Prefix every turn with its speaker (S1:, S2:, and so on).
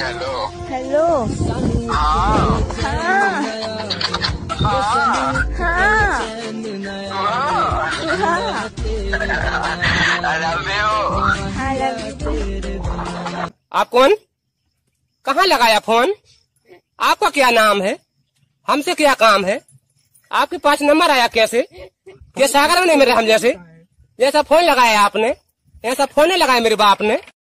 S1: Hello
S2: hello.
S1: हाँ
S2: हाँ
S1: हाँ
S2: हाँ
S1: हाँ I love you।
S2: हाँ लव।
S3: आप कौन? कहाँ लगाया फोन? आपका क्या नाम है? हमसे क्या काम है? आपके पास नंबर आया कैसे? क्या सागर में नहीं मेरे हम जैसे? जैसा फोन लगाया आपने, ऐसा फोन नहीं लगाया मेरे बाप ने।